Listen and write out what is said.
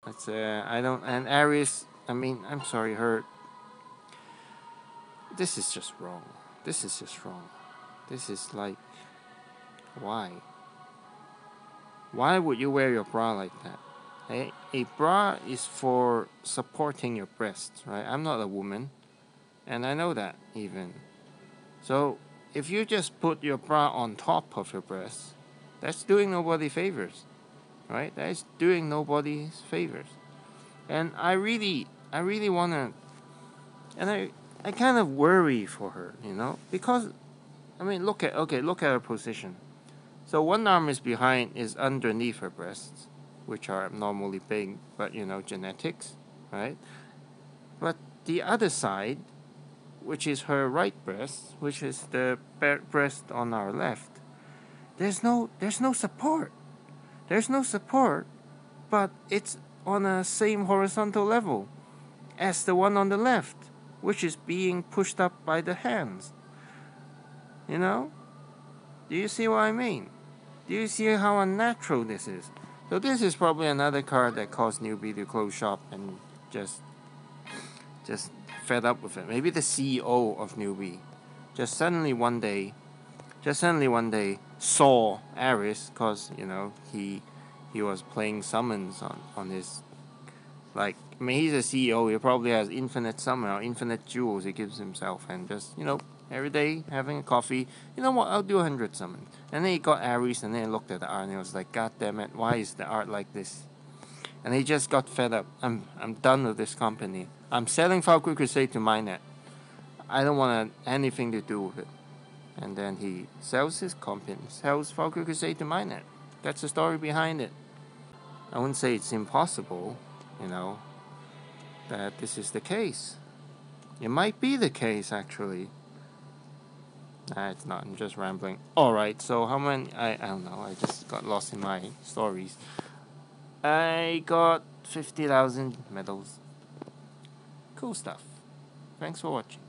It's I don't and Aries. I mean, I'm sorry, her. This is just wrong. This is just wrong. This is like, why? Why would you wear your bra like that? A bra is for supporting your breasts, right? I'm not a woman, and I know that even. So if you just put your bra on top of your breasts, that's doing nobody favors, right? That is doing nobody's favors. And I really wanna, and I kind of worry for her, because I mean, look at her position. So one arm is underneath her breasts, which are abnormally big, but genetics, right? But the other side, which is her right breast, which is the breast on our left, there's no support. There's no support, but it's on a same horizontal level as the one on the left, which is being pushed up by the hands. You know? Do you see what I mean? Do you see how unnatural this is? So this is probably another card that caused Newbie to close shop and just just fed up with it. Maybe the CEO of Newbie just suddenly one day saw Aris because he was playing summons on his, like, I mean, he's a CEO. He probably has infinite summon or infinite jewels he gives himself, and just every day having a coffee. You know what? I'll do 100 summons. And then he got Ares, and then he looked at the art, and he was like, "God damn it! Why is the art like this?" And he just got fed up. I'm done with this company. I'm selling Falco Crusade to Minet. I don't want anything to do with it. And then he sells his company, sells Falco Crusade to Minet. That's the story behind it. I wouldn't say it's impossible, you know, that this is the case. It might be the case, actually. Nah, it's not. I'm just rambling. Alright, so how many... I don't know. I just got lost in my stories. I got 50,000 medals. Cool stuff. Thanks for watching.